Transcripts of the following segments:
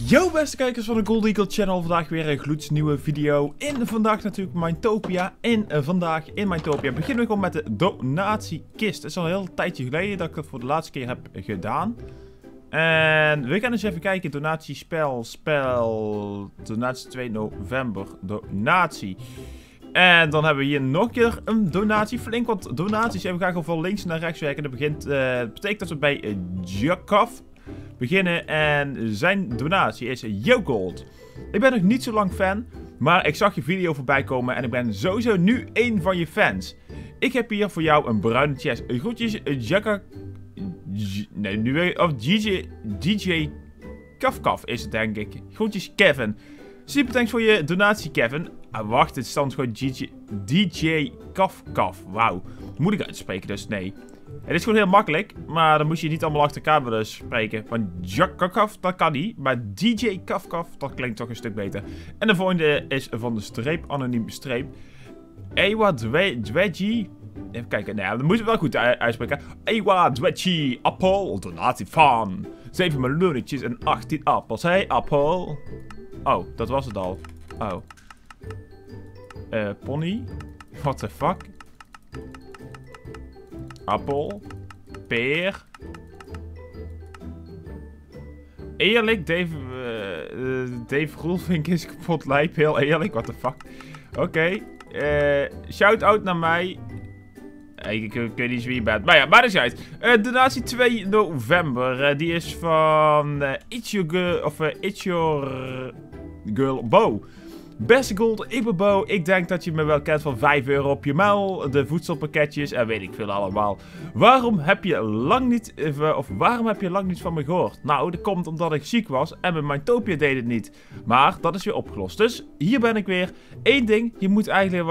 Yo beste kijkers van de Gold Eagle Channel, vandaag weer een gloednieuwe video. In vandaag natuurlijk Minetopia. En vandaag in Minetopia beginnen we gewoon met de donatiekist. Het is al een heel tijdje geleden dat ik dat voor de laatste keer heb gedaan. En we gaan eens even kijken, donatiespel, donatie 2 november, donatie. En dan hebben we hier nog een keer een donatie, flink wat donaties. En we gaan gewoon van links naar rechts werken. Dat betekent dat we bij Jakov beginnen en zijn donatie is YoGold. Ik ben nog niet zo lang fan, maar ik zag je video voorbij komen en ik ben sowieso nu één van je fans. Ik heb hier voor jou een bruine chest. Groetjes, Jakov. Nee, nu weer. Of DJ Kafkaf is het, denk ik. Groetjes, Kevin. Super thanks voor je donatie, Kevin. Ah, wacht, het staat gewoon DJ Kafkaf. Wauw. Moet ik uitspreken, dus nee. Het is gewoon heel makkelijk, maar dan moet je niet allemaal achter elkaar willen spreken. Want Jakov, dat kan niet. Maar DJ Kafkaf, dat klinkt toch een stuk beter. En de volgende is van de streep, anoniem streep. Ewa Dwedgie. Even kijken, nou ja, dat moeten we wel goed uitspreken. Ewa Dwedgie, appel, donatie van 7 meloentjes en 18 appels. Hey, appel. Oh, dat was het al. Oh. Pony? What the fuck? Appel. Peer. Eerlijk, Dave Roelvink is kapot lijp. Heel eerlijk, what the fuck. Oké. Shout-out naar mij. Ik weet niet wie je bent. Maar ja, maar dat is uit. Donatie 2 november. Die is van It's Your Girl Bo. Beste Gold, ik ben Bo. Ik denk dat je me wel kent van 5 euro op je muil, de voedselpakketjes en weet ik veel allemaal. Waarom heb je lang niet van me gehoord? Nou, dat komt omdat ik ziek was en mijn Minetopia deed het niet. Maar dat is weer opgelost. Dus hier ben ik weer. Eén ding moet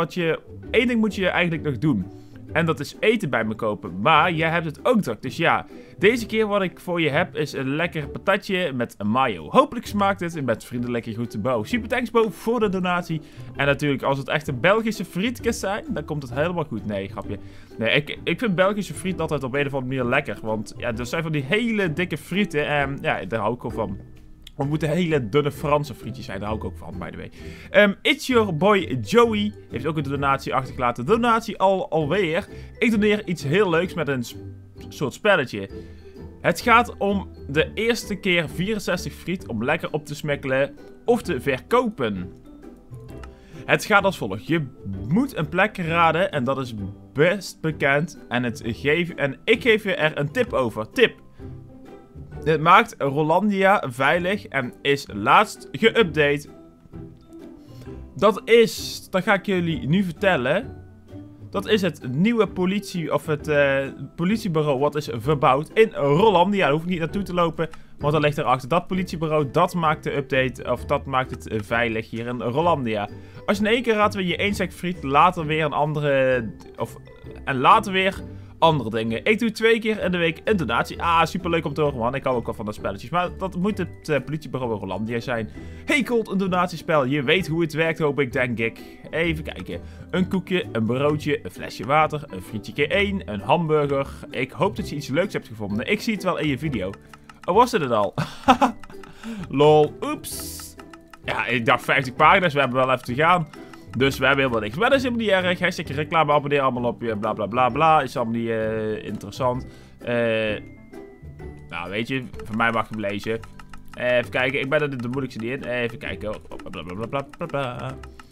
je eigenlijk nog doen. En dat is eten bij me kopen. Maar jij hebt het ook druk. Dus ja, deze keer wat ik voor je heb is een lekker patatje met mayo. Hopelijk smaakt het met vriendelijke groeten Bo. Super thanks Bo voor de donatie. En natuurlijk als het echt een Belgische frietjes zijn, dan komt het helemaal goed. Nee, grapje. Nee, ik vind Belgische friet altijd op een of andere manier lekker. Want ja, dat zijn van die hele dikke frieten. En ja, daar hou ik ook van. Het moeten hele dunne Franse frietjes zijn. Daar hou ik ook van, by the way. It's Your Boy Joey heeft ook een donatie achtergelaten. Donatie alweer. Ik doneer iets heel leuks met een soort spelletje. Het gaat om de eerste keer 64 friet om lekker op te smekkelen of te verkopen. Het gaat als volgt. Je moet een plek raden en dat is best bekend. En ik geef je er een tip over. Tip. Dit maakt Rolandia veilig en is laatst geüpdate. Dat ga ik jullie nu vertellen. Dat is het nieuwe politiebureau wat is verbouwd in Rolandia. Daar hoef ik niet naartoe te lopen, want dat ligt erachter. Dat politiebureau, dat maakt de update, of dat maakt het veilig hier in Rolandia. Als je in één keer raadt, je 1 zak friet, later weer een andere, en later weer andere dingen. Ik doe 2 keer in de week een donatie. Ah, superleuk om te horen, man. Ik hou ook wel van de spelletjes. Maar dat moet het politiebureau in Rolandia zijn. Hey, Colt, een donatiespel. Je weet hoe het werkt, hoop ik, denk ik. Even kijken. Een koekje, een broodje, een flesje water, een frietje keer 1, een hamburger. Ik hoop dat je iets leuks hebt gevonden. Ik zie het wel in je video. Oh, was het al? Lol, oeps. Ja, ik dacht 50 pagina's. We hebben wel even te gaan. Dus we hebben helemaal niks. Maar dat is helemaal niet erg. Hashtag reclame, abonneer allemaal op je. Bla bla bla bla. Is allemaal niet interessant. Nou, weet je. Van mij mag je hem lezen. Even kijken. Ik ben er de moeilijkste niet in. Even kijken. Bla bla bla bla bla.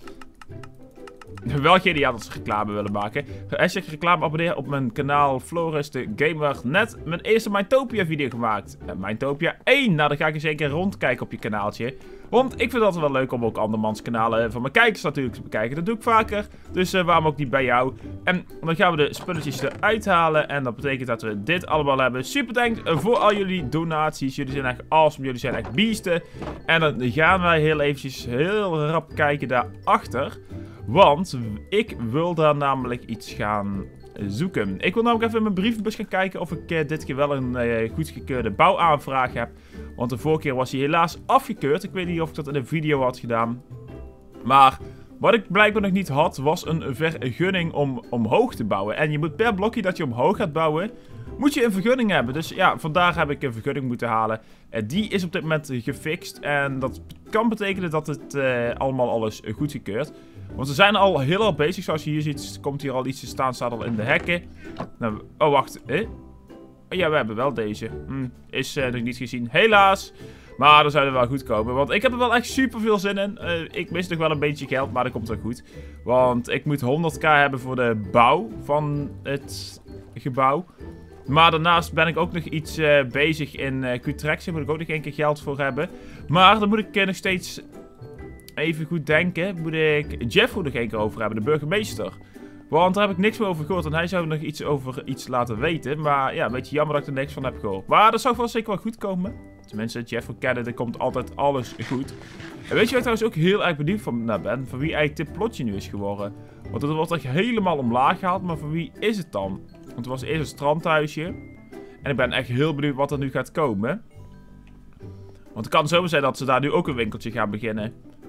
Wel geniaal dat ze reclame willen maken. Hashtag reclame, abonneer op mijn kanaal Floris de Gamer. Net mijn eerste Minetopia video gemaakt. Minetopia 1. Nou, dan ga ik eens een keer rondkijken op je kanaaltje. Want ik vind het altijd wel leuk om ook andermans kanalen van mijn kijkers natuurlijk te bekijken. Dat doe ik vaker. Dus waarom ook niet bij jou. En dan gaan we de spulletjes eruit halen. En dat betekent dat we dit allemaal hebben. Super thanks voor al jullie donaties. Jullie zijn echt awesome. Jullie zijn echt beesten. En dan gaan wij heel rap kijken daarachter. Want ik wil daar namelijk iets gaan zoeken. Ik wil namelijk even in mijn brievenbus gaan kijken of ik dit keer wel een goedgekeurde bouwaanvraag heb. Want de vorige keer was hij helaas afgekeurd. Ik weet niet of ik dat in een video had gedaan. Maar wat ik blijkbaar nog niet had, was een vergunning om omhoog te bouwen. En je moet per blokje dat je omhoog gaat bouwen, moet je een vergunning hebben. Dus ja, vandaar heb ik een vergunning moeten halen. Die is op dit moment gefixt. En dat kan betekenen dat het allemaal alles goedgekeurd. Want ze zijn al heel erg bezig. Zoals je hier ziet, komt hier al iets te staan. Staat al in de hekken. Nou, oh, wacht. Ja, we hebben wel deze. Is nog niet gezien. Helaas. Maar dan zou het wel goed komen. Want ik heb er wel echt super veel zin in. Ik mis nog wel een beetje geld, maar dat komt wel goed. Want ik moet 100k hebben voor de bouw van het gebouw. Maar daarnaast ben ik ook nog iets bezig in Qtrexie. Daar moet ik ook nog een keer geld voor hebben. Maar dan moet ik nog steeds even goed denken. Moet ik Jeff nog een keer over hebben, de burgemeester. Want daar heb ik niks meer over gehoord. En hij zou nog iets over iets laten weten. Maar ja, een beetje jammer dat ik er niks van heb gehoord. Maar dat zou vast zeker wel goed komen. Tenminste, Jeff wil kennen, er komt altijd alles goed. En weet je waar ik trouwens ook heel erg benieuwd van ben? Van wie eigenlijk dit plotje nu is geworden. Want het wordt echt helemaal omlaag gehaald. Maar van wie is het dan? Want het was eerst een strandhuisje. En ik ben echt heel benieuwd wat er nu gaat komen. Want het kan zomaar zijn dat ze daar nu ook een winkeltje gaan beginnen.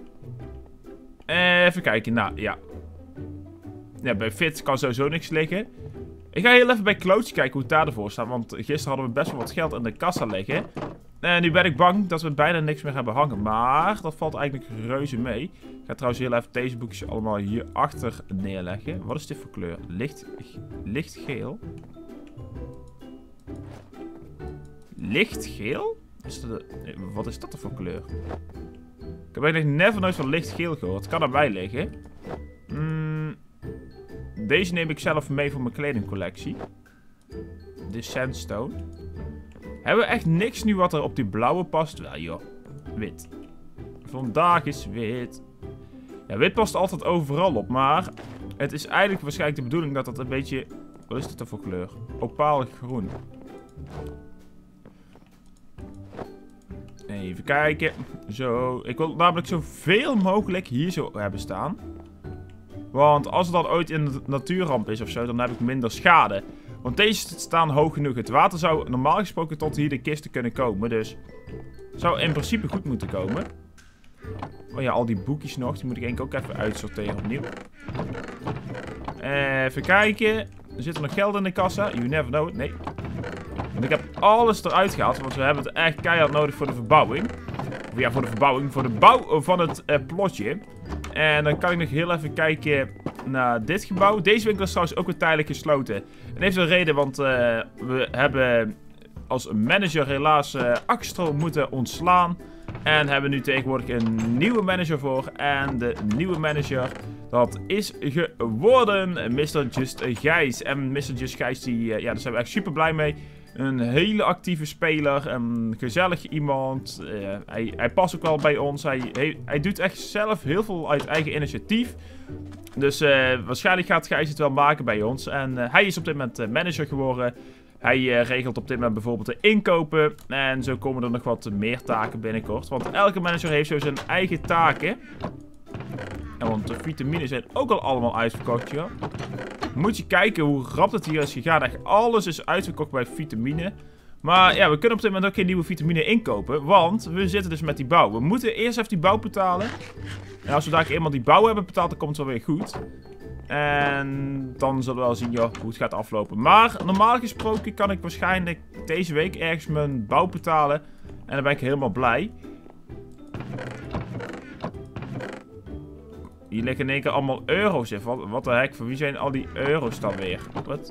Even kijken, nou ja. Ja, bij Fit kan sowieso niks liggen. Ik ga heel even bij Klootje kijken hoe het daar ervoor staat. Want gisteren hadden we best wel wat geld in de kassa liggen. En nu ben ik bang dat we bijna niks meer hebben hangen. Maar dat valt eigenlijk reuze mee. Ik ga trouwens heel even deze boekjes allemaal hierachter neerleggen. Wat is dit voor kleur? Lichtgeel. Lichtgeel? Wat is dat er voor kleur? Ik heb eigenlijk never nooit van lichtgeel gehoord. Het kan erbij liggen. Deze neem ik zelf mee voor mijn kledingcollectie. De Sandstone. Hebben we echt niks nu wat er op die blauwe past? Wel joh, wit. Vandaag is wit. Ja, wit past altijd overal op, maar het is eigenlijk waarschijnlijk de bedoeling dat het een beetje... Wat is dit er voor kleur? Opaal groen. Even kijken. Zo, ik wil namelijk zoveel mogelijk hier zo hebben staan. Want als het dan ooit in de natuurramp is of zo, dan heb ik minder schade. Want deze staan hoog genoeg. Het water zou normaal gesproken tot hier de kisten kunnen komen. Dus het zou in principe goed moeten komen. Oh ja, al die boekjes nog. Die moet ik eigenlijk ook even uitsorteren opnieuw. Even kijken. Er zit er nog geld in de kassa. You never know it. Nee. Want ik heb alles eruit gehaald. Want we hebben het echt keihard nodig voor de verbouwing. Of ja, voor de verbouwing. Voor de bouw van het plotje. En dan kan ik nog heel even kijken naar dit gebouw. Deze winkel is trouwens ook weer tijdelijk gesloten. En heeft een reden, want we hebben als manager helaas Axtro moeten ontslaan. En hebben nu tegenwoordig een nieuwe manager voor. En de nieuwe manager, dat is geworden Mr. Just Gijs. En Mr. Just Gijs, ja, daar zijn we echt super blij mee. Een hele actieve speler, een gezellig iemand. Hij past ook wel bij ons. Hij doet echt zelf heel veel uit eigen initiatief. Dus waarschijnlijk gaat Gijs het wel maken bij ons. En hij is op dit moment manager geworden. Hij regelt op dit moment bijvoorbeeld de inkopen. En zo komen er nog wat meer taken binnenkort. Want elke manager heeft zo zijn eigen taken. En want de vitamines zijn ook al allemaal uitverkocht, joh. Moet je kijken hoe rap het hier is gegaan. Echt alles is uitverkocht bij vitamine. Maar ja, we kunnen op dit moment ook geen nieuwe vitamine inkopen. Want we zitten dus met die bouw. We moeten eerst even die bouw betalen. En als we daar eenmaal die bouw hebben betaald, dan komt het wel weer goed. En dan zullen we wel zien joh, hoe het gaat aflopen. Maar normaal gesproken kan ik waarschijnlijk deze week ergens mijn bouw betalen. En dan ben ik helemaal blij. Hier liggen in één keer allemaal euro's in. Wat de heck, voor wie zijn al die euro's dan weer? Wat?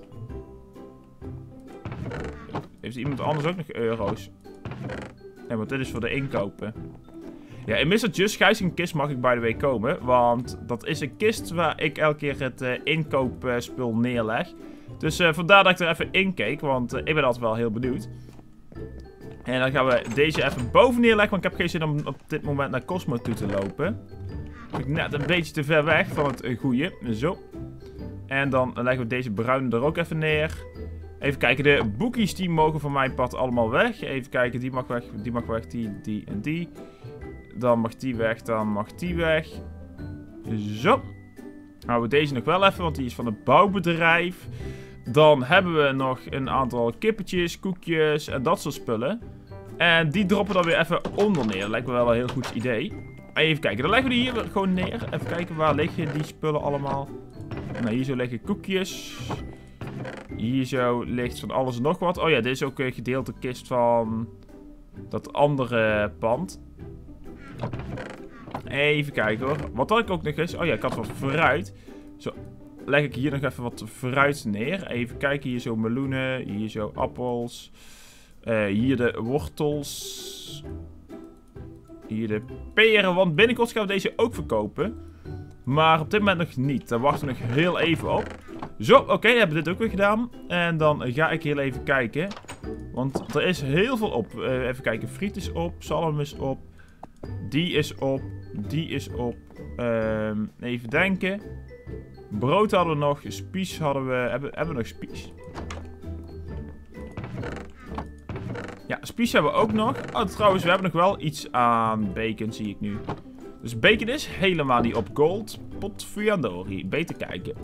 Heeft iemand anders ook nog euro's? Nee, want dit is voor de inkopen. Ja, in Mr. Just Gijs een kist mag ik by the way komen. Want dat is een kist waar ik elke keer het inkoopspul neerleg. Dus vandaar dat ik er even in keek. Want ik ben altijd wel heel benieuwd. En dan gaan we deze even boven neerleggen. Want ik heb geen zin om op dit moment naar Cosmo toe te lopen. Ik net een beetje te ver weg van het goede. Zo. En dan leggen we deze bruine er ook even neer. Even kijken, de boekies die mogen van mijn pad allemaal weg. Even kijken, die mag weg, die en die. Dan mag die weg, dan mag die weg. Zo. Houden we deze nog wel even, want die is van het bouwbedrijf. Dan hebben we nog een aantal kippetjes, koekjes en dat soort spullen. En die droppen dan weer even onder neer. Lijkt me wel een heel goed idee. Even kijken, dan leggen we die hier gewoon neer. Even kijken, waar liggen die spullen allemaal? Nou, hier zo liggen koekjes. Hier zo ligt van alles en nog wat. Oh ja, dit is ook een gedeelte kist van dat andere pand. Even kijken hoor. Wat had ik ook nog eens? Oh ja, ik had wat fruit. Zo, leg ik hier nog even wat fruit neer. Even kijken, hier zo meloenen, hier zo appels. Hier de wortels. Hier de peren, want binnenkort gaan we deze ook verkopen. Maar op dit moment nog niet. Daar wachten we nog heel even op. Zo, oké, hebben we dit ook weer gedaan. En dan ga ik heel even kijken. Want er is heel veel op. Even kijken, friet is op, zalm is op. Die is op, die is op. Even denken. Brood hadden we nog, spies hadden we. Hebben we nog spies? Ja, spies hebben we ook nog. Oh, trouwens, we hebben nog wel iets aan bacon, zie ik nu. Dus bacon is helemaal niet op gold. Potverdorie, beter kijken.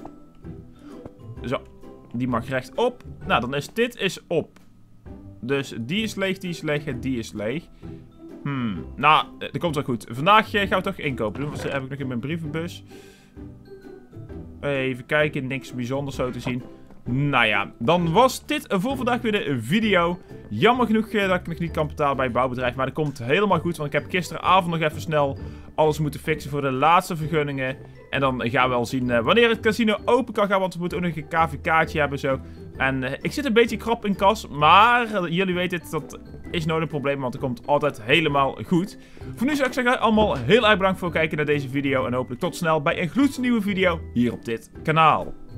Zo, die mag rechtop. Nou, dan is dit op. Dus die is leeg en die is leeg. Nou, dat komt wel goed. Vandaag gaan we toch inkopen doen. Dat heb ik nog in mijn brievenbus. Even kijken, niks bijzonders zo te zien. Nou ja, dan was dit voor vandaag weer de video. Jammer genoeg dat ik nog niet kan betalen bij het bouwbedrijf. Maar dat komt helemaal goed, want ik heb gisteravond nog even snel alles moeten fixen voor de laatste vergunningen. En dan gaan we wel zien wanneer het casino open kan gaan, want we moeten ook nog een KVK'tje hebben zo. En ik zit een beetje krap in kas, maar jullie weten het, dat is nooit een probleem, want het komt altijd helemaal goed. Voor nu zou ik zeggen, allemaal heel erg bedankt voor het kijken naar deze video. En hopelijk tot snel bij een gloednieuwe video hier op dit kanaal.